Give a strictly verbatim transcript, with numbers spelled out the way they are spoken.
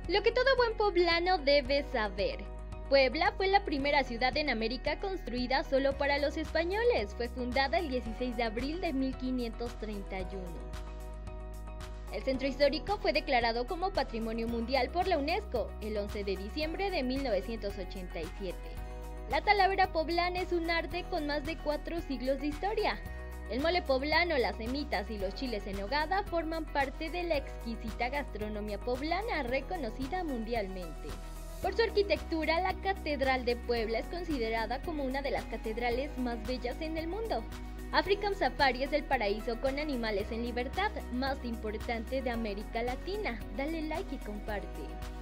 Lo que todo buen poblano debe saber. Puebla fue la primera ciudad en América construida solo para los españoles. Fue fundada el dieciséis de abril de mil quinientos treinta y uno. El centro histórico fue declarado como Patrimonio Mundial por la UNESCO el once de diciembre de mil novecientos ochenta y siete. La talavera poblana es un arte con más de cuatro siglos de historia. El mole poblano, las semitas y los chiles en nogada forman parte de la exquisita gastronomía poblana reconocida mundialmente. Por su arquitectura, la Catedral de Puebla es considerada como una de las catedrales más bellas en el mundo. African Safari es el paraíso con animales en libertad más importante de América Latina. Dale like y comparte.